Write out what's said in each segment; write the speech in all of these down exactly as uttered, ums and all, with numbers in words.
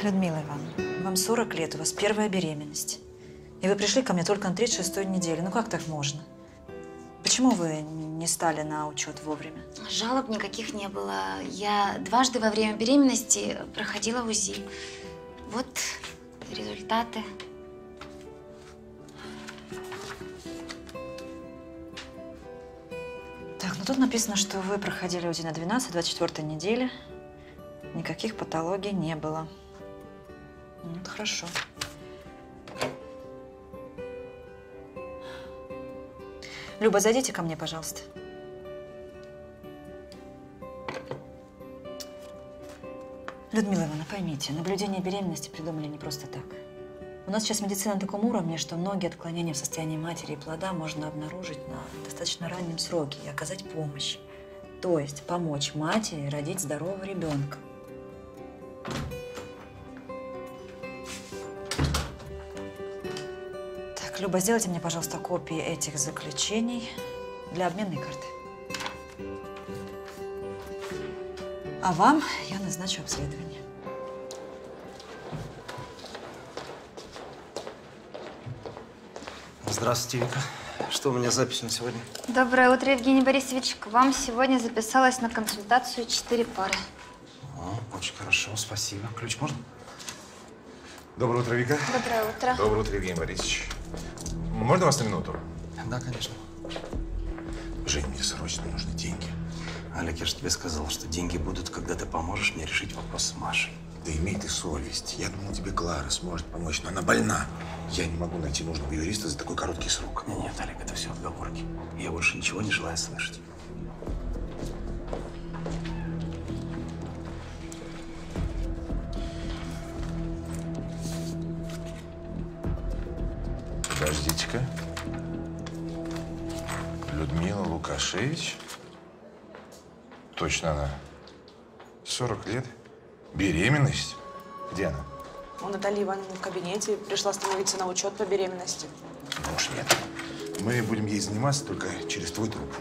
Людмила Ивановна, вам сорок лет, у вас первая беременность. И вы пришли ко мне только на тридцать шестой неделе. Ну как так можно? Почему вы не стали на учет вовремя? Жалоб никаких не было. Я дважды во время беременности проходила УЗИ. Вот результаты. Так, ну тут написано, что вы проходили УЗИ на двенадцатой, двадцать четвёртой неделе. Никаких патологий не было. Ну, это хорошо. Люба, зайдите ко мне, пожалуйста. Людмила Ивановна, поймите, наблюдение беременности придумали не просто так. У нас сейчас медицина на таком уровне, что многие отклонения в состоянии матери и плода можно обнаружить на достаточно раннем сроке и оказать помощь. То есть помочь матери родить здорового ребенка. Так, Люба, сделайте мне, пожалуйста, копии этих заключений для обменной карты. А вам я назначу обследование. Здравствуйте, Вика. Что у меня запись на сегодня? Доброе утро, Евгений Борисович. К вам сегодня записалась на консультацию четыре пары. О, очень хорошо, спасибо. Ключ можно? Доброе утро, Вика. Доброе утро. Доброе утро, Евгений Борисович. Можно вас на минуту? Да, конечно. Жень, мне срочно нужны деньги. Олег, я же тебе сказал, что деньги будут, когда ты поможешь мне решить вопрос с Машей. Да имей ты совесть. Я думал, тебе Клара сможет помочь, но она больна. Я не могу найти нужного юриста за такой короткий срок. Нет, нет, Олег, это все отговорки. Я больше ничего не желаю слышать. Подождите-ка. Людмила Лукашевич. Точно она. сорок лет. Беременность? Где она? У Натальи Ивановны в кабинете. Пришла становиться на учет по беременности. Ну уж нет. Мы будем ей заниматься только через твой труп.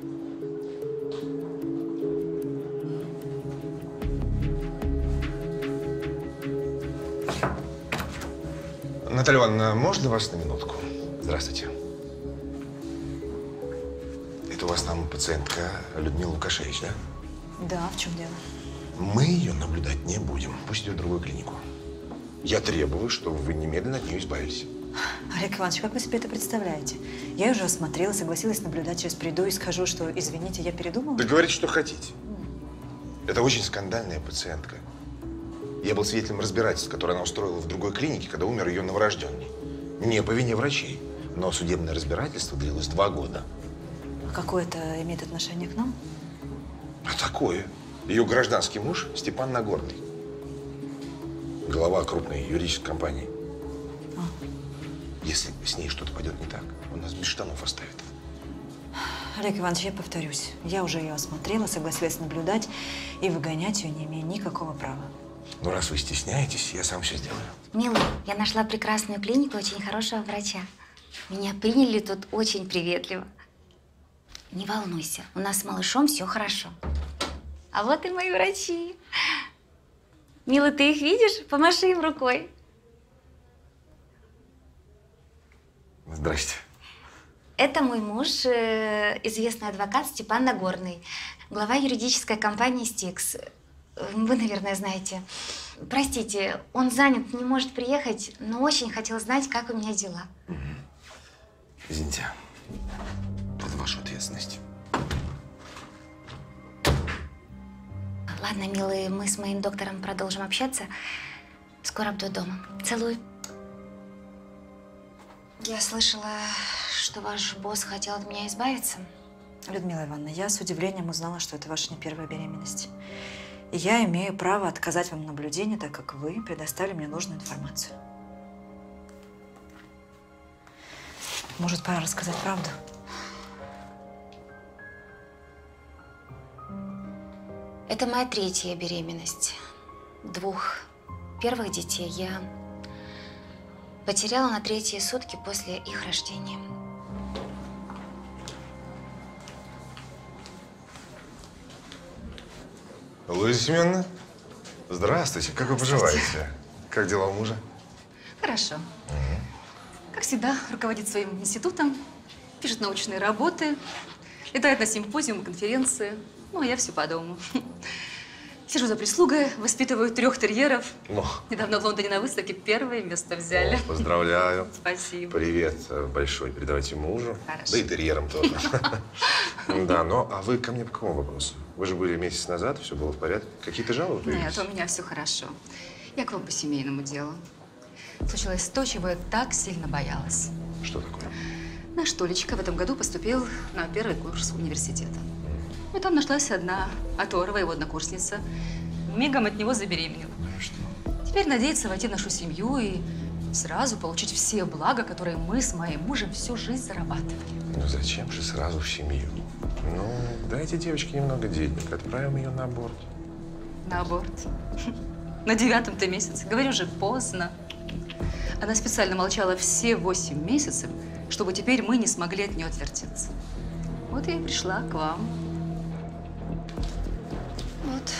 Наталья Ивановна, можно вас на минутку? Здравствуйте. Это у вас там пациентка Людмила Лукашевич, да? Да, в чем дело? Мы ее наблюдать не будем. Пусть идет в другую клинику. Я требую, чтобы вы немедленно от нее избавились. Олег Иванович, как вы себе это представляете? Я ее уже осмотрела, согласилась наблюдать. Сейчас приду и скажу, что, извините, я передумала. Да говорите, что хотите. Это очень скандальная пациентка. Я был свидетелем разбирательств, которое она устроила в другой клинике, когда умер ее новорожденный. Не по вине врачей, но судебное разбирательство длилось два года. А какое это имеет отношение к нам? А такое. Ее гражданский муж Степан Нагорный. Глава крупной юридической компании. А. Если с ней что-то пойдет не так, он нас без штанов оставит. Олег Иванович, я повторюсь. Я уже ее осмотрела, согласилась наблюдать, и выгонять ее не имею никакого права. Ну, раз вы стесняетесь, я сам все сделаю. Милый, я нашла прекрасную клинику очень хорошего врача. Меня приняли тут очень приветливо. Не волнуйся, у нас с малышом все хорошо. А вот и мои врачи. Мила, ты их видишь? Помаши им рукой. Здрасте. Это мой муж, э, известный адвокат Степан Нагорный, глава юридической компании «Стикс». Вы, наверное, знаете. Простите, он занят, не может приехать, но очень хотел знать, как у меня дела. Угу. Извините, это ваша ответственность. Ладно, милые, мы с моим доктором продолжим общаться. Скоро буду дома. Целую. Я слышала, что ваш босс хотел от меня избавиться. Людмила Ивановна, я с удивлением узнала, что это ваша не первая беременность. И я имею право отказать вам в наблюдении, так как вы предоставили мне нужную информацию. Может, пора рассказать правду? Это моя третья беременность. Двух первых детей я потеряла на третьи сутки после их рождения. Луиза Семеновна, здравствуйте. Как вы поживаете? Как дела у мужа? Хорошо. Как всегда, руководит своим институтом, пишет научные работы, летает на симпозиумы, конференции. Ну, а я все по дому. Сижу за прислугой, воспитываю трех терьеров. Ну. Недавно в Лондоне на выставке первое место взяли. О, поздравляю. Спасибо. Привет большой передавайте мужу. Хорошо. Да и терьерам тоже. Да, ну, а вы ко мне по какому вопросу? Вы же были месяц назад, все было в порядке. Какие-то жалобы появились? Нет, у меня все хорошо. Я к вам по семейному делу. Случилось то, чего я так сильно боялась. Что такое? Наш Толечка в этом году поступил на первый курс университета. И там нашлась одна оторва, его однокурсница. Мигом от него забеременела. Что? Теперь надеется войти в нашу семью и сразу получить все блага, которые мы с моим мужем всю жизнь зарабатывали. Ну зачем же сразу в семью? Ну, дайте девочке немного денег, отправим ее на аборт. На аборт. На девятом-то месяце. Говорю же, поздно. Она специально молчала все восемь месяцев, чтобы теперь мы не смогли от нее отвертеться. Вот я и пришла к вам. Вот.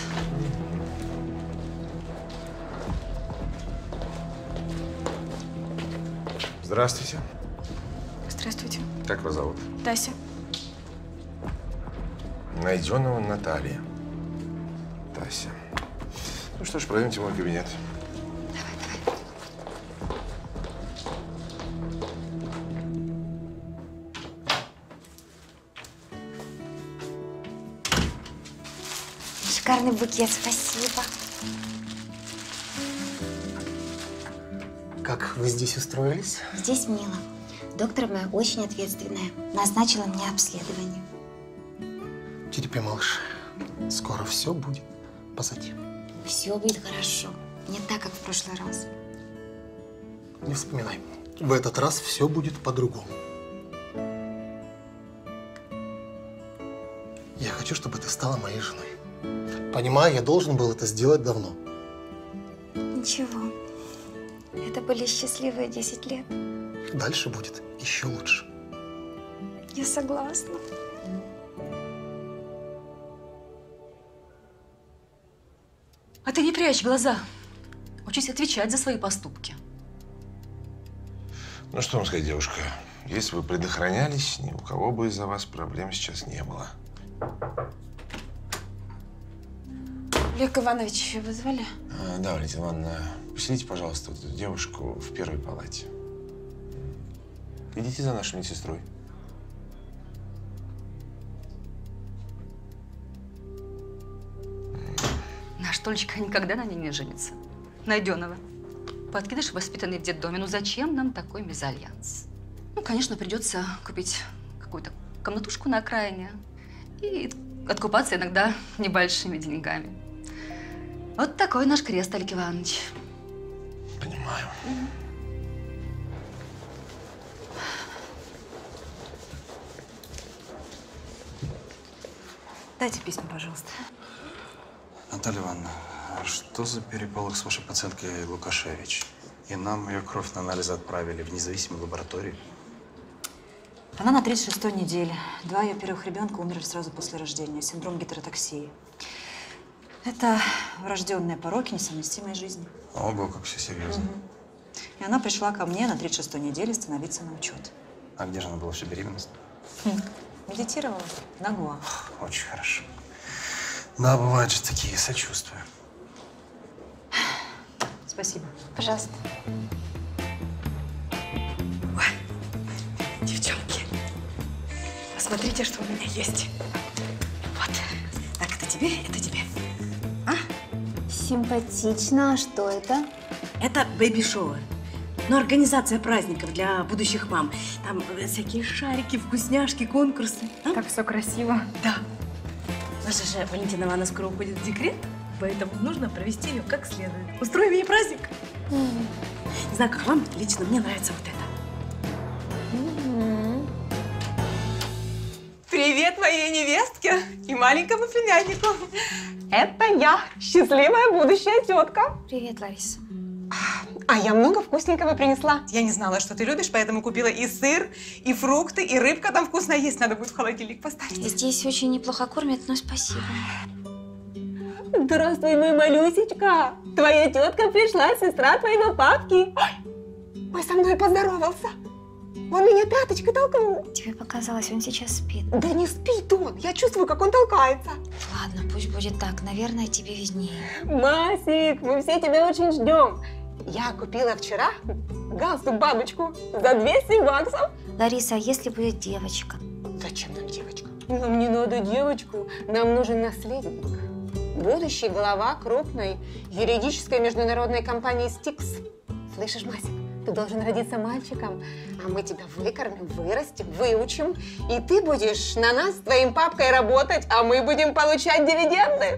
Здравствуйте. Здравствуйте. Как вас зовут? Тася. Найденова Наталья. Тася. Ну что ж, пройдемте в мой кабинет. Шикарный букет, спасибо. Как вы здесь устроились? Здесь мило. Доктор моя очень ответственная. Назначила мне обследование. Терпи, малыш. Скоро все будет позади. Все будет хорошо. Не так, как в прошлый раз. Не вспоминай. В этот раз все будет по-другому. Я хочу, чтобы ты стала моей женой. Понимаю, я должен был это сделать давно. Ничего. Это были счастливые десять лет. Дальше будет еще лучше. Я согласна. А ты не прячь глаза. Учись отвечать за свои поступки. Ну что вам сказать, девушка, если бы предохранялись, ни у кого бы из-за вас проблем сейчас не было. Олег Иванович, вы звали? А, да, Валентина Ивановна, поселите, пожалуйста, эту девушку в первой палате. Идите за нашей медсестрой. Наш Толечка никогда на ней не женится. Найденного. Подкидыш, воспитанный в детдоме. Ну зачем нам такой мезальянс? Ну, конечно, придется купить какую-то комнатушку на окраине и откупаться иногда небольшими деньгами. Вот такой наш крест, Олег Иванович. Понимаю. Дайте письма, пожалуйста. Наталья Ивановна, а что за переполох с вашей пациенткой Лукашевич? И нам ее кровь на анализ отправили в независимую лабораторию. Она на тридцать шестой неделе. Два ее первых ребенка умерли сразу после рождения. Синдром гетеротоксии. Это врожденные пороки, несовместимые с жизнью. Ого, как все серьезно. Угу. И она пришла ко мне на тридцать шестой неделе становиться на учет. А где же она была всю беременность? Хм. Медитировала на Гоа. Очень хорошо. Да, бывают же такие, сочувствую. Спасибо. Пожалуйста. Девчонки, посмотрите, что у меня есть. Вот. Так, это тебе, это тебе. Симпатично. А что это? Это бэйби-шоу. Ну, организация праздников для будущих мам. Там э, всякие шарики, вкусняшки, конкурсы. А? Как все красиво. Да. Наша же Валентина Ивановна скоро уходит в декрет, поэтому нужно провести ее как следует. Устроим ей праздник. Mm. Не знаю, как вам, лично мне нравится вот это. Mm-hmm. Привет моей невестке и маленькому племяннику. Это я, счастливая будущая тетка. Привет, Лариса. А я много вкусненького принесла. Я не знала, что ты любишь, поэтому купила и сыр, и фрукты, и рыбка там вкусно есть. Надо будет в холодильник поставить. Здесь очень неплохо кормят, но спасибо. Здравствуй, мой малюсечка. Твоя тетка пришла, сестра твоего папки. Ой, ой, со мной поздоровался. Он меня пяточкой толкнул. Тебе показалось, он сейчас спит. Да не спит он. Я чувствую, как он толкается. Ладно, пусть будет так. Наверное, тебе виднее. Масик, мы все тебя очень ждем. Я купила вчера галстук-бабочку за двести баксов. Лариса, а если будет девочка? Зачем нам девочка? Нам не надо девочку. Нам нужен наследник. Будущий глава крупной юридической международной компании Стикс. Слышишь, Масик? Ты должен родиться мальчиком, а мы тебя выкормим, вырастим, выучим, и ты будешь на нас с твоим папкой работать, а мы будем получать дивиденды.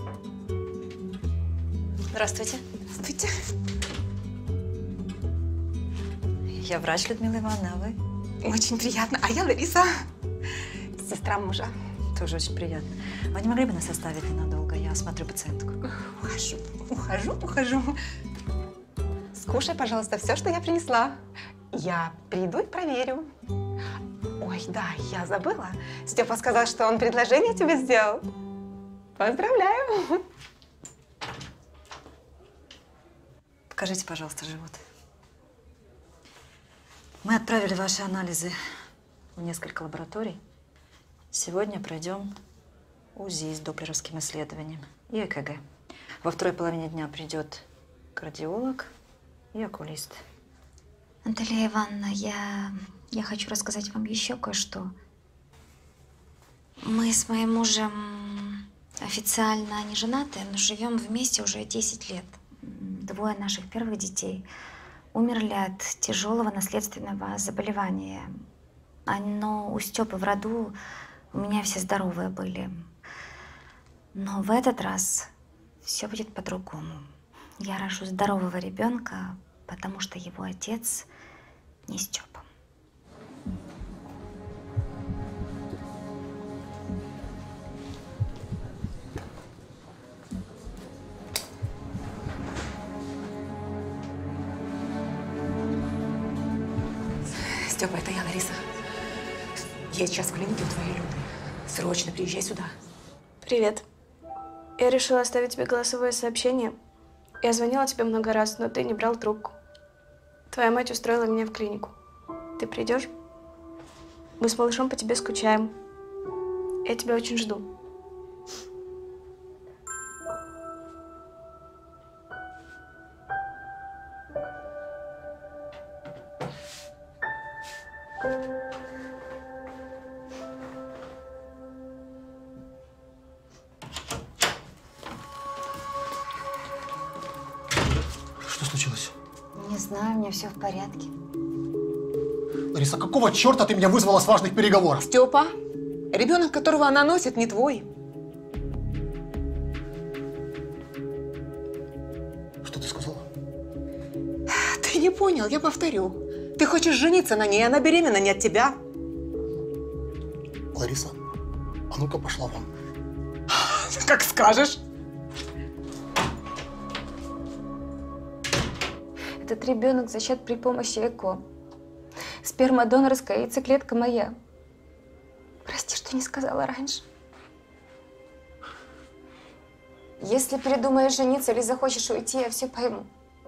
Здравствуйте. Здравствуйте. Я врач Людмила Ивановна, а вы? Очень приятно. А я Лариса, сестра мужа. Тоже очень приятно. Вы не могли бы нас оставить ненадолго? Я осмотрю пациентку. Ухожу, ухожу, ухожу. Скушай, пожалуйста, все, что я принесла. Я приду и проверю. Ой, да, я забыла. Степа сказал, что он предложение тебе сделал. Поздравляю. Покажите, пожалуйста, живот. Мы отправили ваши анализы в несколько лабораторий. Сегодня пройдем УЗИ с доплеровским исследованием и ЭКГ. Во второй половине дня придет кардиолог и окулист. Наталья Ивановна, я, я хочу рассказать вам еще кое-что. Мы с моим мужем официально не женаты, но живем вместе уже десять лет. Двое наших первых детей умерли от тяжелого наследственного заболевания. Но у Степы в роду у меня все здоровые были. Но в этот раз все будет по-другому. Я рожу здорового ребенка, потому что его отец не Степа. Степа, это я, Лариса. Я сейчас в клинике у твоей Люды. Срочно приезжай сюда. Привет. Я решила оставить тебе голосовое сообщение. Я звонила тебе много раз, но ты не брал трубку. Твоя мать устроила меня в клинику. Ты придешь? Мы с малышом по тебе скучаем. Я тебя очень жду. Что случилось? Не знаю, у меня все в порядке. Лариса, какого черта ты меня вызвала с важных переговоров? Степа, ребенок, которого она носит, не твой. Что ты сказала? Ты не понял, я повторю. Ты хочешь жениться на ней, она беременна не от тебя. Лариса, а ну-ка пошла вон. Как скажешь. Этот ребенок зачат при помощи ЭКО. Сперма донорская, яйцеклетка моя. Прости, что не сказала раньше. Если передумаешь жениться или захочешь уйти, я все пойму.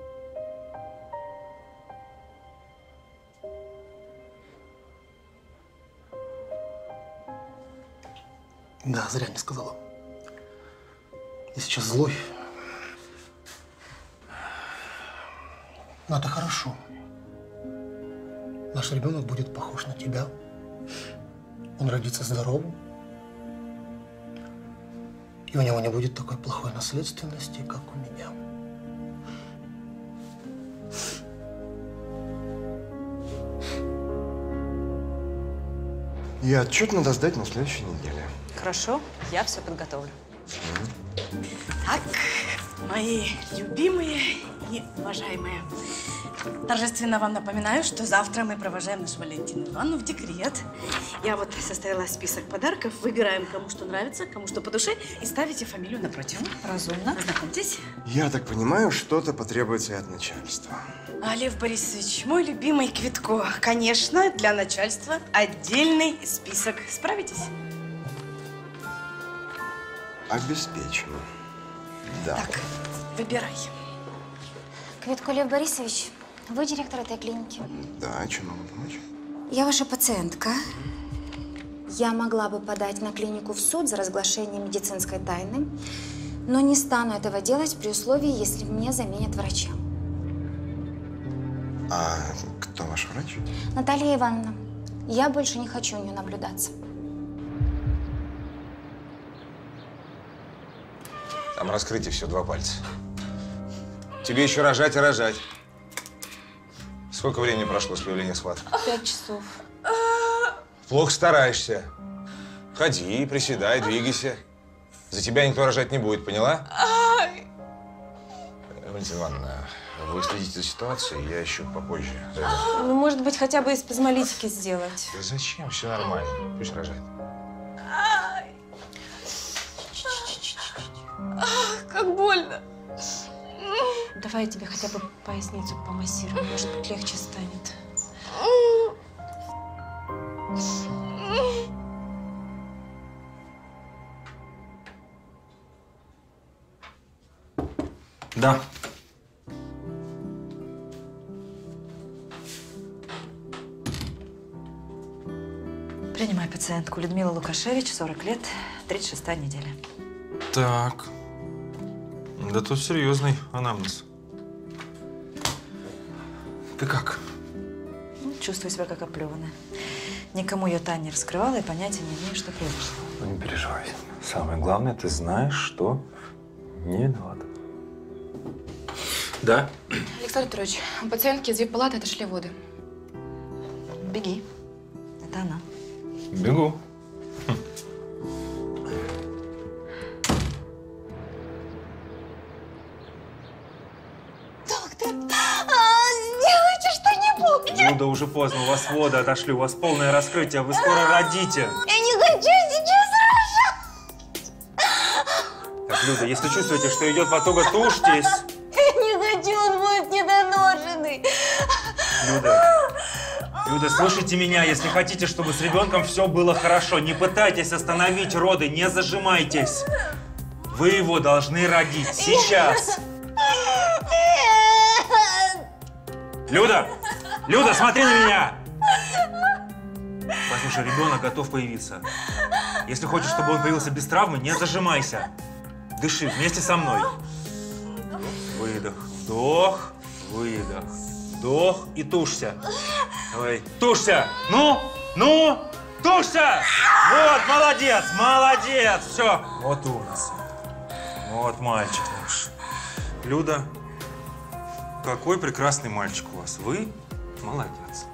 Да, зря не сказала. Я сейчас злой. Но это хорошо. Наш ребенок будет похож на тебя. Он родится здоровым. И у него не будет такой плохой наследственности, как у меня. И отчет надо сдать на следующей неделе. Хорошо, я все подготовлю. Так, мои любимые и уважаемые, торжественно вам напоминаю, что завтра мы провожаем нашу Валентину Ивановну в декрет. Я вот составила список подарков, выбираем, кому что нравится, кому что по душе, и ставите фамилию напротив. Разумно. Знакомьтесь. Я так понимаю, что-то потребуется и от начальства. А, Лев Борисович, мой любимый Квитко. Конечно, для начальства отдельный список. Справитесь? Обеспечено. Да. Так, выбирай. Квитко Лев Борисович, вы директор этой клиники? Да, чем могу помочь? Я ваша пациентка. Я могла бы подать на клинику в суд за разглашение медицинской тайны, но не стану этого делать при условии, если мне заменят врача. А кто ваш врач? Наталья Ивановна, я больше не хочу у нее наблюдаться. Там раскрытие все, два пальца. Тебе еще рожать и рожать. Сколько времени прошло с появления схватки? Пять часов. Плохо стараешься. Ходи, приседай, двигайся. За тебя никто рожать не будет, поняла? Валентина Ивановна, вы следите за ситуацией, я еще попозже зайду. Ну, может быть, хотя бы из спазмолитики сделать. Да зачем? Все нормально. Пусть рожает. Как больно. Давай я тебе хотя бы поясницу помассирую, может быть, легче станет. Да. Принимай пациентку Людмила Лукашевич, сорок лет, тридцать шестая неделя. Так. Да тут серьезный анамнез. Ты как? Ну, чувствую себя как оплеванная. Никому ее Таня не раскрывала и понятия не имею, что произошло. Ну, не переживай. Самое главное, ты знаешь, что не надо. Да? Александр Петрович, у пациентки из вип-палаты отошли воды. Беги. Это она. Бегу. Сделайте что-нибудь! Люда, уже поздно, у вас воды отошли, у вас полное раскрытие, вы скоро родите. Я не хочу сейчас рожать! Так, Люда, если чувствуете, что идет потуга, тушьтесь. Я не хочу, он будет недоношенный. Люда, Люда, слушайте меня, если хотите, чтобы с ребенком все было хорошо, не пытайтесь остановить роды, не зажимайтесь. Вы его должны родить сейчас. Люда! Люда, смотри на меня! Послушай, ребенок готов появиться. Если хочешь, чтобы он появился без травмы, не зажимайся. Дыши вместе со мной. Выдох, вдох, выдох, вдох и тушься. Давай, тушься! Ну, ну, тушься! Вот, молодец, молодец, все. Вот умница. Вот мальчик наш. Люда, какой прекрасный мальчик у вас. Вы молодец.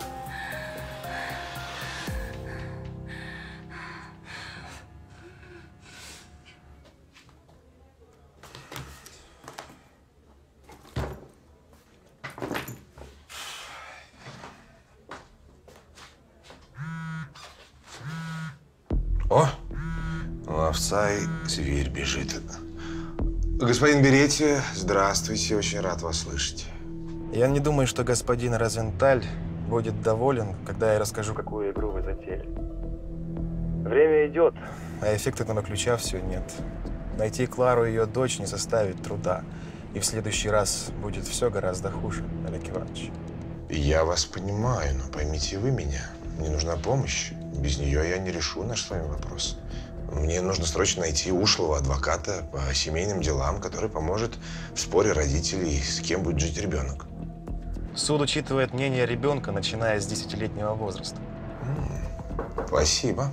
О, ловца и зверь бежит. Господин Беретти, здравствуйте, очень рад вас слышать. Я не думаю, что господин Розенталь будет доволен, когда я расскажу, какую игру вы затеяли. Время идет, а эффектного ключа все нет. Найти Клару и ее дочь не составит труда. И в следующий раз будет все гораздо хуже, Олег Иванович. Я вас понимаю, но поймите вы меня. Мне нужна помощь. Без нее я не решу наш с вами вопрос. Мне нужно срочно найти ушлого адвоката по семейным делам, который поможет в споре родителей, с кем будет жить ребенок. Суд учитывает мнение ребенка, начиная с десятилетнего возраста. Спасибо.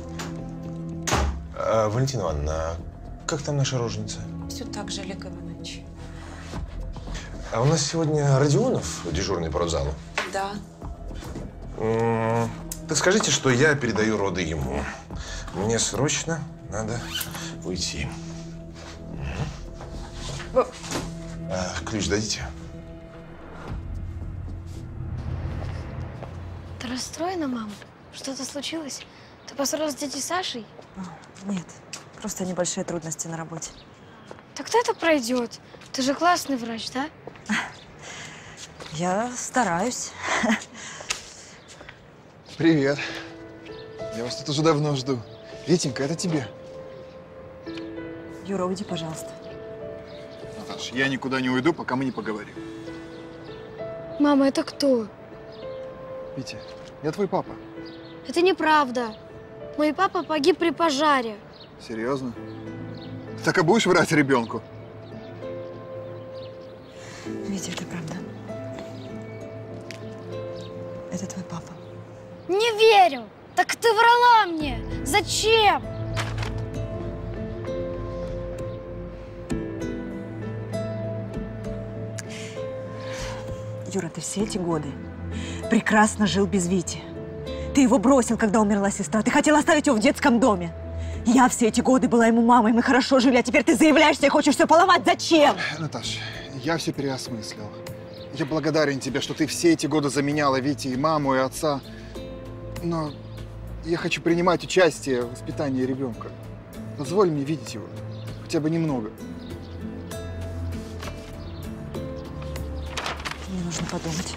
А, Валентина Ивановна, как там наша роженица? Все так же, Олег Иванович. А у нас сегодня Родионов, дежурный по родзалу. Да. М-м, так скажите, что я передаю роды ему. Мне срочно надо уйти. Во- А, ключ дадите? Ты расстроена, мам? Что-то случилось? Ты поссорилась с дядей Сашей? Нет, просто небольшие трудности на работе. Так-то это пройдет. Ты же классный врач, да? Я стараюсь. Привет. Я вас тут уже давно жду. Витенька, это тебе. Юра, уйди, пожалуйста. Наташ, я никуда не уйду, пока мы не поговорим. Мама, это кто? Витя, я твой папа. Это неправда. Мой папа погиб при пожаре. Серьезно? Так и будешь врать ребенку? Витя, это правда. Это твой папа. Не верю! Так ты врала мне! Зачем? Юра, ты все эти годы прекрасно жил без Вити. Ты его бросил, когда умерла сестра. Ты хотел оставить его в детском доме. Я все эти годы была ему мамой, мы хорошо жили, а теперь ты заявляешься и хочешь все поломать. Зачем? Наташ, я все переосмыслил. Я благодарен тебе, что ты все эти годы заменяла Вите и маму, и отца. Но я хочу принимать участие в воспитании ребенка. Позволь мне видеть его. Хотя бы немного. Мне нужно подумать.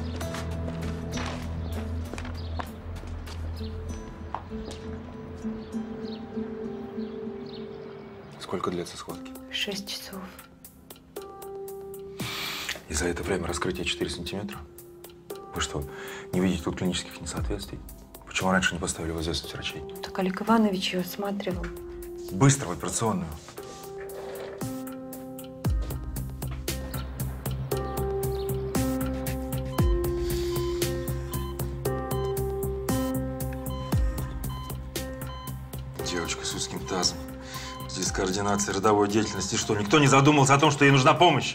Сколько длятся схватки? Шесть часов. И за это время раскрытие четыре сантиметра? Вы что, не видите тут клинических несоответствий? Почему раньше не поставили в известность врачей? Так Олег Иванович ее осматривал. Быстро в операционную. Девочка с узким тазом. Здесь координация родовой деятельности. Что, никто не задумался о том, что ей нужна помощь?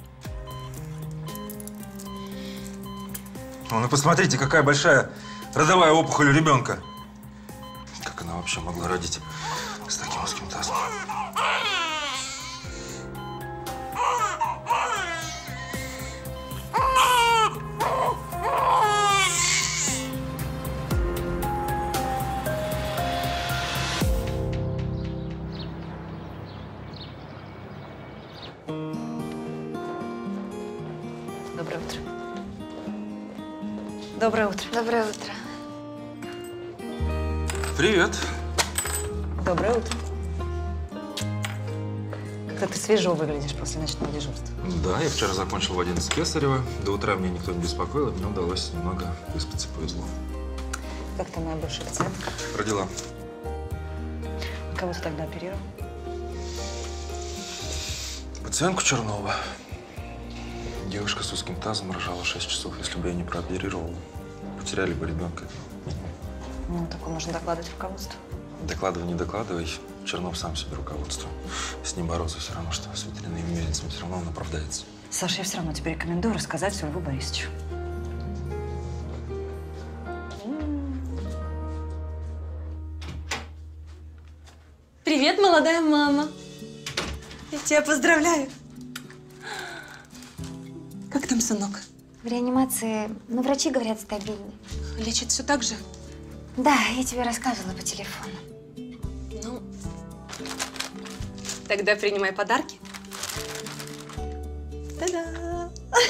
Ну, ну посмотрите, какая большая родовая опухоль у ребенка. Как она вообще могла родить с таким узким тазом? Доброе утро. Доброе утро. Доброе утро. Привет. Доброе утро. Как-то ты свежо выглядишь после ночного дежурства. Да, я вчера закончил в одиннадцать Кесарева. До утра меня никто не беспокоил, и мне удалось немного выспаться, повезло. Как там моя бывшая пациентка? Родила. А кого ты тогда оперировал? Пациентку Чернова. Девушка с узким тазом рожала шесть часов. Если бы я не прооперировал, потеряли бы ребенка. Ну, такое можно докладывать руководству. Докладывай, не докладывай. Чернов сам себе руководство. С ним бороться все равно, что с ветряными мельницами. Все равно он оправдается. Саша, я все равно тебе рекомендую рассказать все Льву Борисовичу. Привет, молодая мама. Я тебя поздравляю. Как там, сынок? В реанимации, ну, врачи говорят, стабильный. Лечит все так же? Да, я тебе рассказывала по телефону. Ну, тогда принимай подарки. Та-да!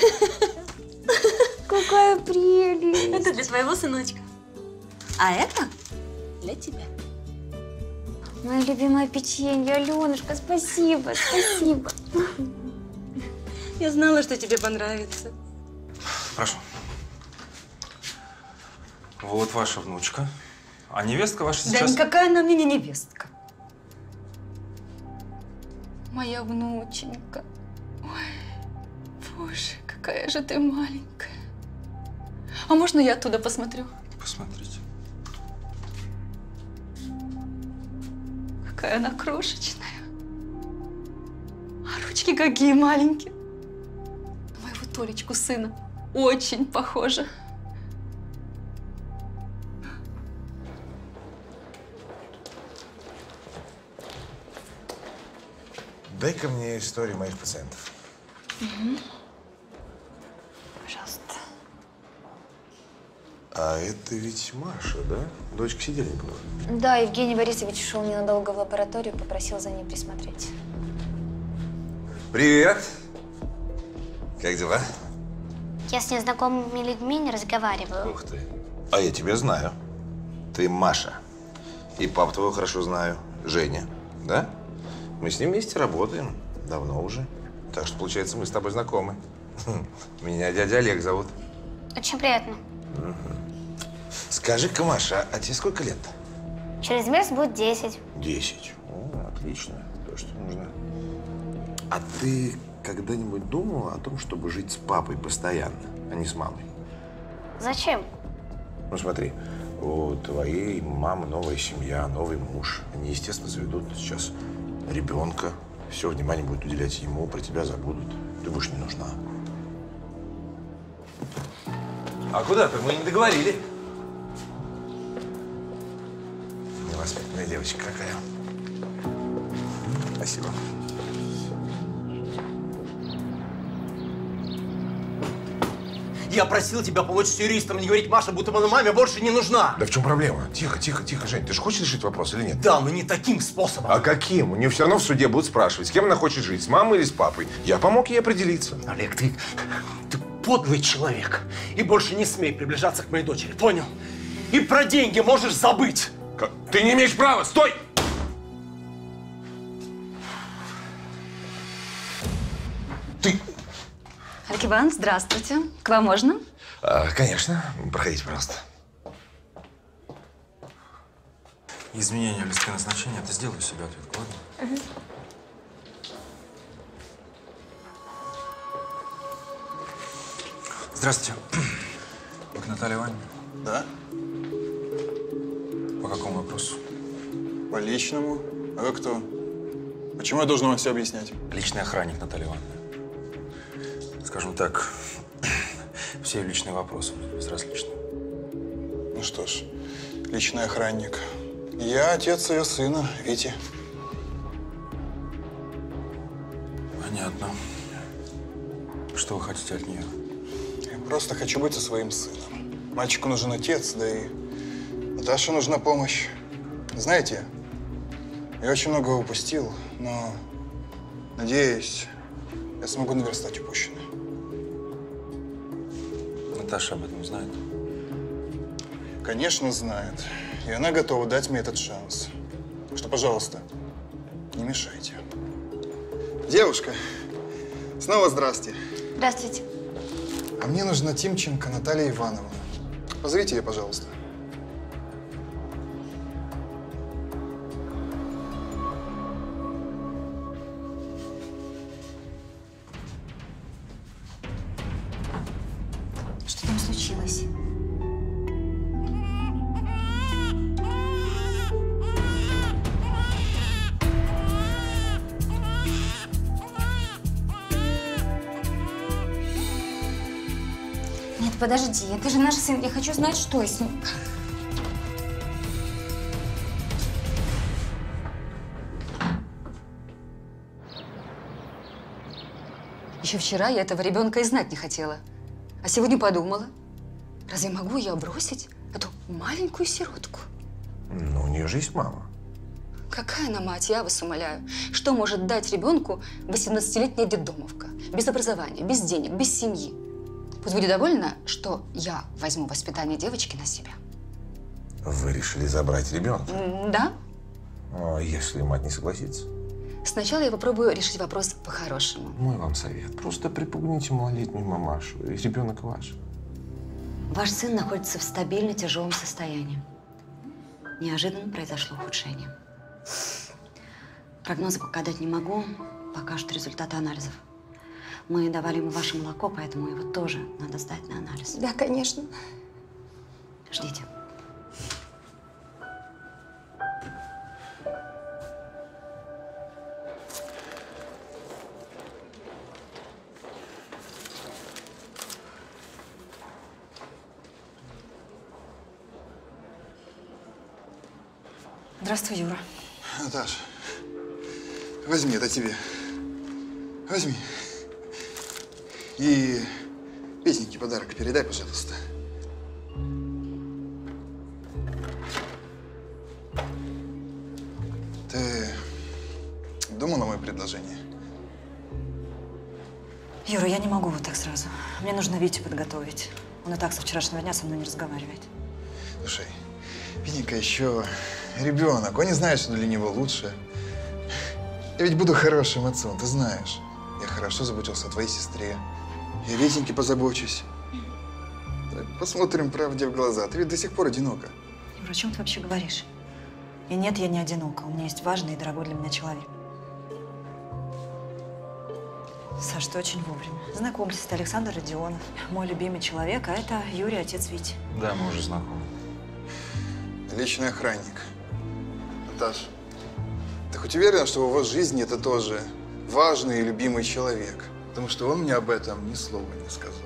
Какая прелесть! Это для твоего сыночка. А это для тебя. Мое любимое печенье, Аленушка, спасибо, спасибо. Я знала, что тебе понравится. Прошу. Вот ваша внучка. А невестка ваша сейчас… Да никакая она мне не невестка. Моя внученька. Ой, боже, какая же ты маленькая. А можно я оттуда посмотрю? Посмотрите. Какая она крошечная. А ручки какие маленькие. На моего Толечку сына очень похожа. Дай-ка мне историю моих пациентов. Угу. Пожалуйста. А это ведь Маша, да? Дочка Сидельникова. Да, Евгений Борисович ушел ненадолго в лабораторию, попросил за ней присмотреть. Привет! Как дела? Я с незнакомыми людьми не разговариваю. Ух ты. А я тебя знаю. Ты Маша. И папу твоего хорошо знаю. Женя, да? Мы с ним вместе работаем. Давно уже. Так что, получается, мы с тобой знакомы. Меня дядя Олег зовут. Очень приятно. Скажи-ка, Маша, а тебе сколько лет? Через месяц будет десять. Десять. О, отлично. То, что нужно. А ты когда-нибудь думала о том, чтобы жить с папой постоянно, а не с мамой? Зачем? Ну, смотри, у твоей мамы новая семья, новый муж. Они, естественно, заведут сейчас ребенка. Все внимание будет уделять ему, про тебя забудут. Ты будешь не нужна. А куда-то мы не договорили. Невоспитанная девочка какая. Спасибо. Я просил тебя помочь с юристом, не говорить Маше, будто она маме больше не нужна. Да в чем проблема? Тихо, тихо, тихо, Жень. Ты же хочешь решить вопрос или нет? Да, но не таким способом. А каким? У нее все равно в суде будут спрашивать, с кем она хочет жить, с мамой или с папой. Я помог ей определиться. Олег, ты, ты подлый человек. И больше не смей приближаться к моей дочери, понял? И про деньги можешь забыть. Как? Ты не имеешь права! Стой! Ты... Олег Иванович, здравствуйте. К вам можно? А, конечно. Проходите, пожалуйста. Изменение листка назначения это сделаю себе ответку, ладно? Угу. Здравствуйте. Вы к Наталье Ивановне? Да? По какому вопросу? По личному. А вы кто? Почему я должен вам все объяснять? Личный охранник Натальи Ивановны. Скажем так, все ее личные вопросы мне безразличны. Ну что ж, личный охранник. Я отец ее сына, Вити. Понятно. Что вы хотите от нее? Я просто хочу быть со своим сыном. Мальчику нужен отец, да и Наташе нужна помощь. Знаете, я очень многого упустил, но, надеюсь, я смогу наверстать упущенное. Наташа об этом знает? Конечно, знает. И она готова дать мне этот шанс. Так что, пожалуйста, не мешайте. Девушка, снова здрасте. Здравствуйте. А мне нужна Тимченко Наталья Ивановна. Позовите ее, пожалуйста. Что там случилось? Нет, подожди, это же наш сын. Я хочу знать, что с ним. Еще вчера я этого ребенка и знать не хотела. А сегодня подумала, разве могу я бросить эту маленькую сиротку? Ну, у нее же есть мама. Какая она мать, я вас умоляю. Что может дать ребенку восемнадцатилетняя детдомовка? Без образования, без денег, без семьи. Пусть будет довольна, что я возьму воспитание девочки на себя. Вы решили забрать ребенка? М, Да. А если мать не согласится? Сначала я попробую решить вопрос по-хорошему. Мой вам совет. Просто припугните малолетнюю мамашу, и ребенок ваш. Ваш сын находится в стабильно тяжелом состоянии. Неожиданно произошло ухудшение. Прогнозы пока дать не могу, покажут результаты анализов. Мы давали ему ваше молоко, поэтому его тоже надо сдать на анализ. Да, конечно. Ждите. Здравствуй, Юра. Наташ, возьми, это тебе. Возьми. И Петеньке подарок передай, пожалуйста. Ты думал о моем предложении? Юра, я не могу вот так сразу. Мне нужно Витю подготовить. Он и так со вчерашнего дня со мной не разговаривает. Слушай, Петенька еще ребенок. Он не знает, что для него лучше. Я ведь буду хорошим отцом, ты знаешь. Я хорошо заботился о твоей сестре. Я Витеньке позабочусь. Так, посмотрим правде в глаза. Ты ведь до сих пор одинока. Юра, о чем ты вообще говоришь? И нет, я не одинока. У меня есть важный и дорогой для меня человек. Саш, ты очень вовремя. Знакомьтесь, это Александр Родионов. Мой любимый человек, а это Юрий, отец Вити. Да, мы уже знакомы. Личный охранник. Наташ, ты хоть уверена, что в его жизни это тоже важный и любимый человек? Потому что он мне об этом ни слова не сказал.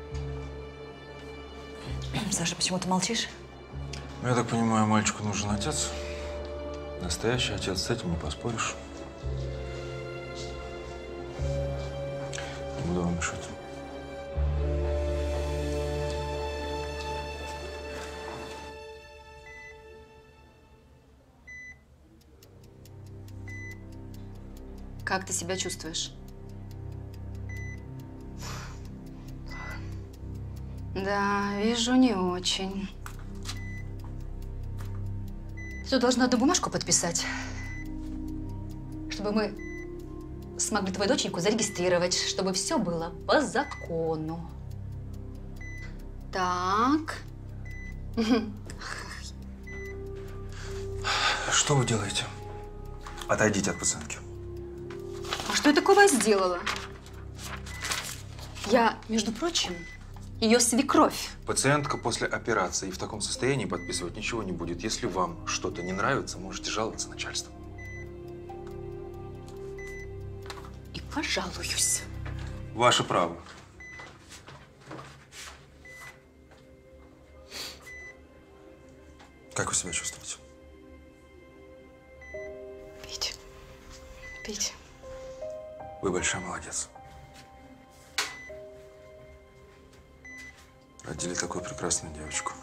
Саша, почему ты молчишь? Ну, я так понимаю, мальчику нужен отец. Настоящий отец, с этим не поспоришь. Не буду вам мешать. Как ты себя чувствуешь? Да, вижу, не очень. Ты должна одну бумажку подписать, чтобы мы смогли твою доченьку зарегистрировать, чтобы все было по закону. Так. Что вы делаете? Отойдите от пациентки. А что я такого сделала? Я, между прочим, ее свекровь. Пациентка после операции и в таком состоянии подписывать ничего не будет. Если вам что-то не нравится, можете жаловаться начальству. И пожалуюсь. Ваше право. Как вы себя чувствуете? Пить. Пить. Вы большая молодец. Родили такую прекрасную девочку.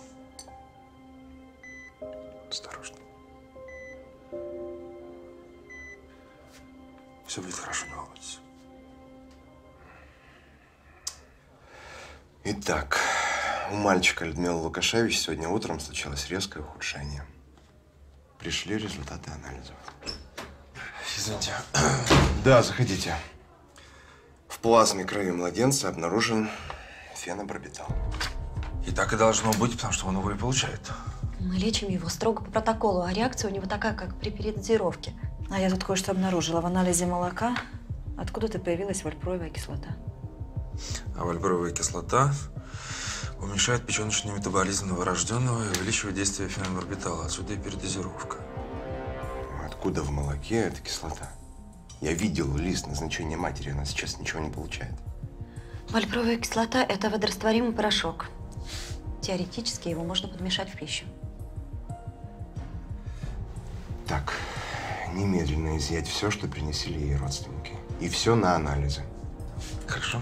Осторожно. Все будет хорошо, не волнуйтесь. Итак, у мальчика Людмилы Лукашевич сегодня утром случилось резкое ухудшение. Пришли результаты анализов. Извините. Да, заходите. В плазме крови младенца обнаружен фенобарбитал. И так и должно быть, потому что он его и получает. Мы лечим его строго по протоколу, а реакция у него такая, как при передозировке. А я тут кое-что обнаружила в анализе молока. Откуда-то появилась вальпроевая кислота. А вальпроевая кислота уменьшает печеночный метаболизм новорожденного и увеличивает действие фенобарбитала. Отсюда и передозировка. Откуда в молоке эта кислота? Я видел лист назначения матери, она сейчас ничего не получает. Вальпроевая кислота – это водорастворимый порошок. Теоретически его можно подмешать в пищу. Так, немедленно изъять все, что принесли ей родственники. И все на анализы. Хорошо.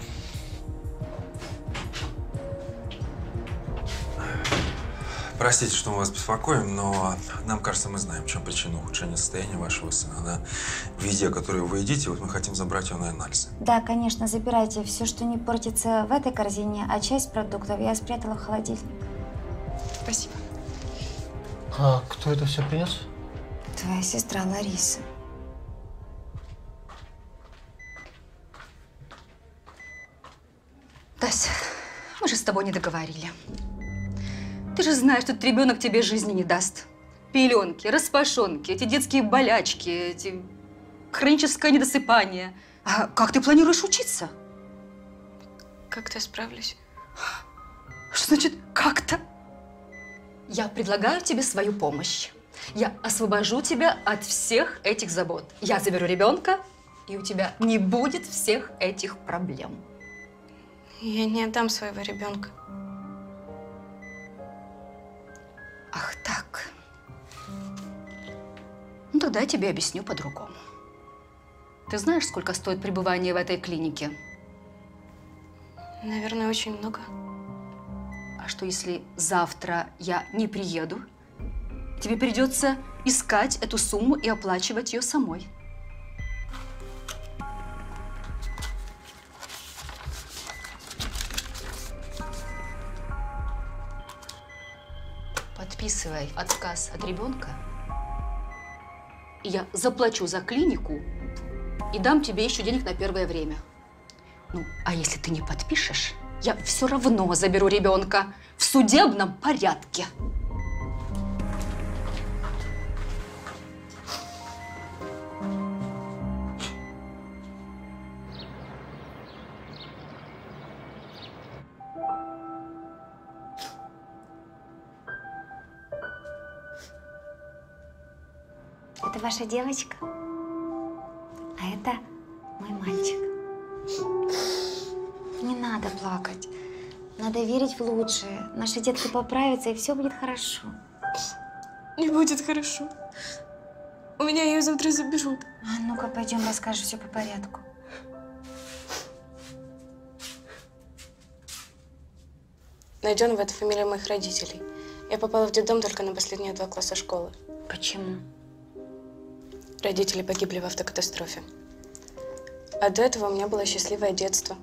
Простите, что мы вас беспокоим, но нам кажется, мы знаем, в чем причина ухудшения состояния вашего сына. Она в еде, которую вы едите, вот мы хотим забрать ее на анализы. Да, конечно, забирайте все, что не портится в этой корзине, а часть продуктов я спрятала в холодильник. Спасибо. А кто это все принес? Твоя сестра Лариса. Тася, мы же с тобой не договорили. Ты же знаешь, что этот ребенок тебе жизни не даст. Пеленки, распашонки, эти детские болячки, эти хроническое недосыпание. А как ты планируешь учиться? Как-то справлюсь. Что значит «как-то»? Я предлагаю тебе свою помощь. Я освобожу тебя от всех этих забот. Я заберу ребенка, и у тебя не будет всех этих проблем. Я не отдам своего ребенка. Ах так. Ну, тогда я тебе объясню по-другому. Ты знаешь, сколько стоит пребывание в этой клинике? Наверное, очень много. А что, если завтра я не приеду? Тебе придется искать эту сумму и оплачивать ее самой. Подписывай отказ от ребенка, и я заплачу за клинику и дам тебе еще денег на первое время. Ну, а если ты не подпишешь, я все равно заберу ребенка в судебном порядке. Это ваша девочка, а это мой мальчик. Не надо плакать. Надо верить в лучшее. Наши детки поправятся, и все будет хорошо. Не будет хорошо. У меня ее завтра заберут. А ну-ка, пойдем, расскажешь все по порядку. Найденова — это фамилия моих родителей. Я попала в детдом только на последние два класса школы. Почему? Родители погибли в автокатастрофе. А до этого у меня было счастливое детство.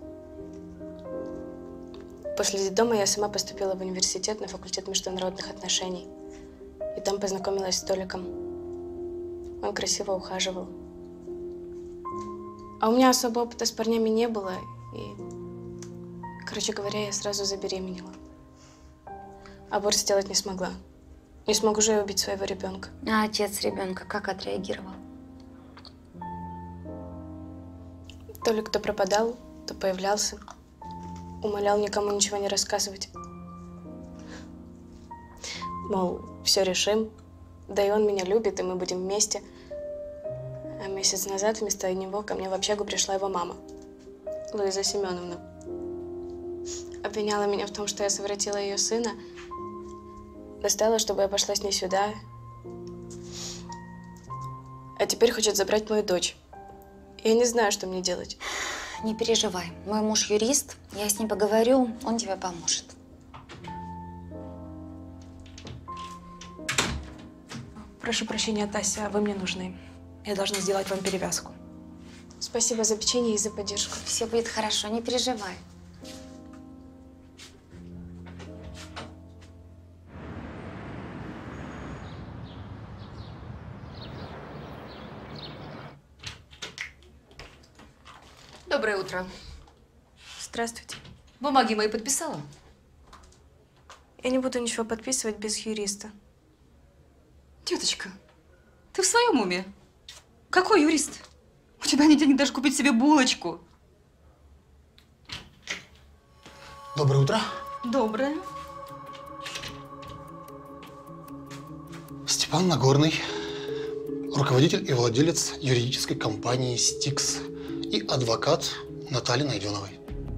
После детдома я сама поступила в университет на факультет международных отношений. И там познакомилась с Толиком. Он красиво ухаживал. А у меня особо опыта с парнями не было. И, короче говоря, я сразу забеременела. Аборт сделать не смогла. Не смогу же я убить своего ребенка. А отец ребенка как отреагировал? Толик то пропадал, то появлялся. Умолял никому ничего не рассказывать. Мол, все решим. Да и он меня любит, и мы будем вместе. А месяц назад вместо него ко мне в общагу пришла его мама, Луиза Семеновна. Обвиняла меня в том, что я совратила ее сына. Достала, чтобы я пошла с ней сюда. А теперь хочет забрать мою дочь. Я не знаю, что мне делать. Не переживай. Мой муж юрист. Я с ним поговорю, он тебе поможет. Прошу прощения, Тася, вы мне нужны. Я должна сделать вам перевязку. Спасибо за печенье и за поддержку. Все будет хорошо, не переживай. Доброе утро. Здравствуйте. Бумаги мои подписала? Я не буду ничего подписывать без юриста. Деточка, ты в своем уме? Какой юрист? У тебя нет денег даже купить себе булочку. Доброе утро. Доброе. Степан Нагорный, руководитель и владелец юридической компании «Стикс» и адвокат Натальи Найденовой.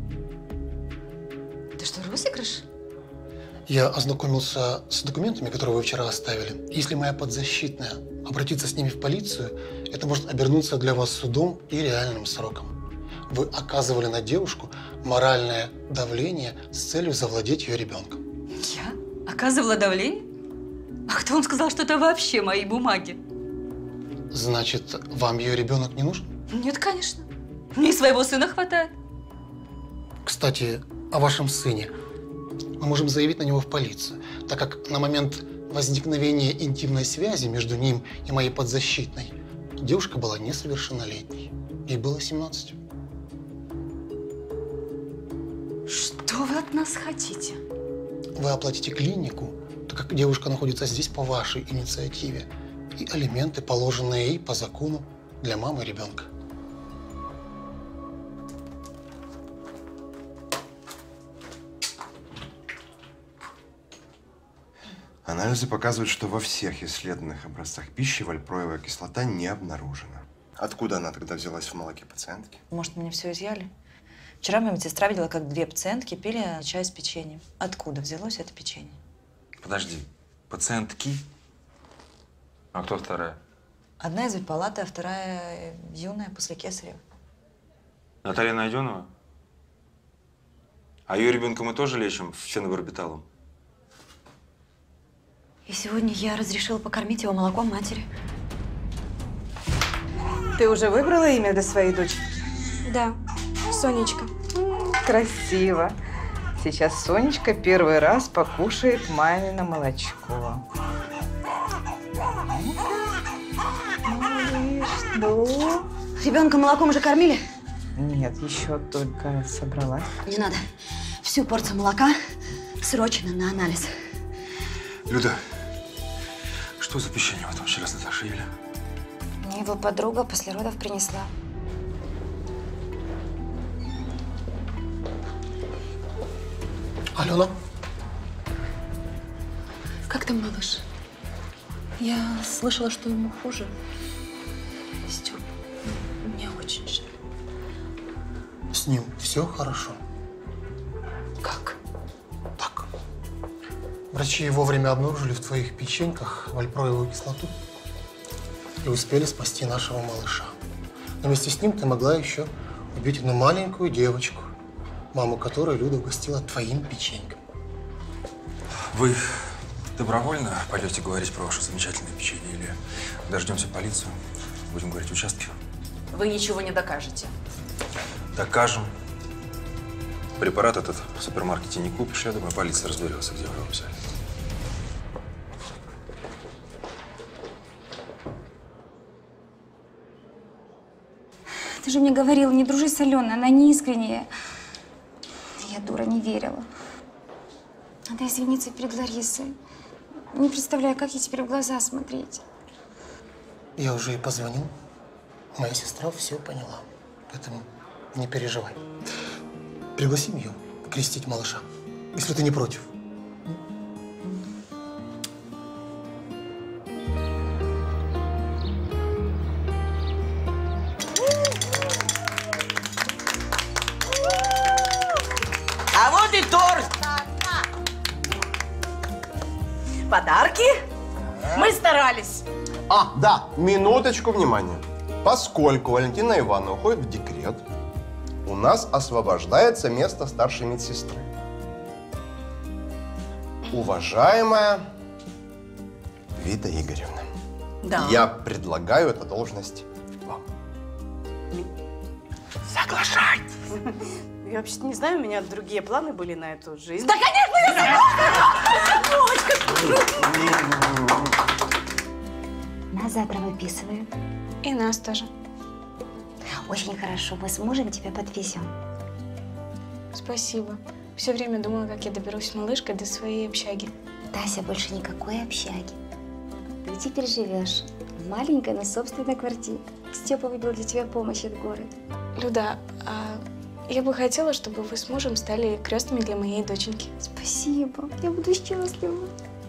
Это что, розыгрыш? Я ознакомился с документами, которые вы вчера оставили. Если моя подзащитная обратится с ними в полицию, это может обернуться для вас судом и реальным сроком. Вы оказывали на девушку моральное давление с целью завладеть ее ребенком. Я? Оказывала давление? А кто вам сказал, что это вообще мои бумаги? Значит, вам ее ребенок не нужен? Нет, конечно. Мне и своего сына хватает. Кстати, о вашем сыне. Мы можем заявить на него в полицию, так как на момент возникновения интимной связи между ним и моей подзащитной девушка была несовершеннолетней. Ей было семнадцать. Что вы от нас хотите? Вы оплатите клинику, так как девушка находится здесь по вашей инициативе, и алименты, положенные ей по закону для мамы и ребенка. Анализы показывают, что во всех исследованных образцах пищи вальпроевая кислота не обнаружена. Откуда она тогда взялась в молоке пациентки? Может, мне все изъяли? Вчера моя медсестра видела, как две пациентки пили чай с печеньем. Откуда взялось это печенье? Подожди, пациентки? А кто вторая? Одна из палаты, а вторая юная, после кесарева. Наталья Найденова? А ее ребенка мы тоже лечим фенобарбиталом? И сегодня я разрешила покормить его молоком матери. Ты уже выбрала имя для своей дочери? Да, Сонечка. Красиво. Сейчас Сонечка первый раз покушает мамино молочко. Ребенка молоком уже кормили? Нет, еще только собралась. Не надо. Всю порцию молока срочно на анализ. Люда, что за печенье вы там вчера с Наташей ели? Мне его подруга после родов принесла. Алена? Как там малыш? Я слышала, что ему хуже. Стёп, мне очень жаль. С ним все хорошо. Как? Так. Врачи вовремя обнаружили в твоих печеньках вальпроевую кислоту и успели спасти нашего малыша. Но вместе с ним ты могла еще убить одну маленькую девочку, маму которой Люда угостила твоим печеньком. Вы добровольно пойдете говорить про ваше замечательное печенье или дождемся полицию, будем говорить в участке? Вы ничего не докажете. Докажем. Препарат этот в супермаркете не купишь, я думаю, полиция разберется, где вы его взяли. Ты же мне говорила, не дружи с Аленой, она не искренняя. Я, дура, не верила. Надо извиниться перед Ларисой. Не представляю, как ей теперь в глаза смотреть. Я уже ей позвонил. Моя сестра все поняла. Поэтому не переживай. Пригласим ее крестить малыша, если ты не против. А вот и торт. Подарки? Мы старались. А, да, минуточку внимания. Поскольку Валентина Ивановна уходит в декрет, у нас освобождается место старшей медсестры. Уважаемая Вита Игоревна, Да. я предлагаю эту должность вам. Соглашайтесь. Я вообще-то не знаю, у меня другие планы были на эту жизнь. Да, конечно, я Нас завтра выписывают. И нас тоже. Очень хорошо, мы с мужем тебя подвезем. Спасибо. Все время думала, как я доберусь с малышкой до своей общаги. Тася, больше никакой общаги. Ты теперь живешь в маленькой, но собственной квартире. Степа выбил для тебя помощь от города. Люда, а я бы хотела, чтобы вы с мужем стали крестными для моей доченьки. Спасибо. Я буду счастлива.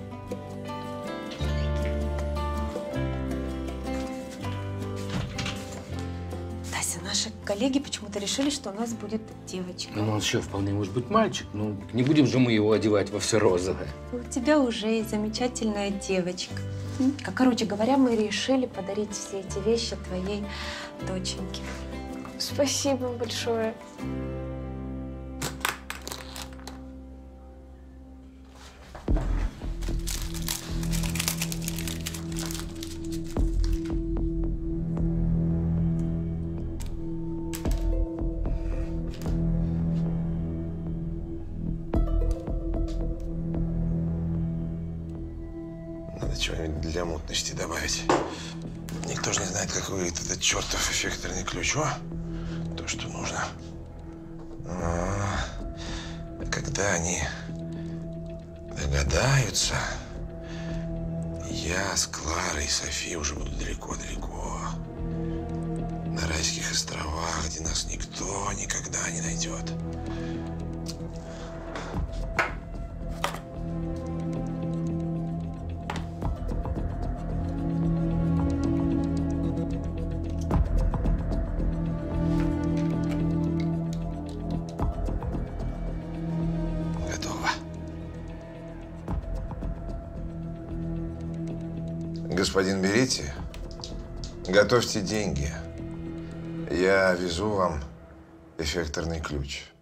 Тася, наши коллеги почему-то решили, что у нас будет девочка. Ну, он еще вполне может быть мальчик. Ну, не будем же мы его одевать во все розовое. У тебя уже есть замечательная девочка. Как, короче говоря, мы решили подарить все эти вещи твоей доченьке. Спасибо большое. Надо чего-нибудь для мутности добавить. Никто же не знает, как выглядит этот чертов эффекторный ключ. О, то, что нужно. А, когда они догадаются, я с Кларой и Софией уже буду далеко-далеко. На райских островах, где нас никто никогда не найдет. Господин, берите, готовьте деньги. Я везу вам эффекторный ключ.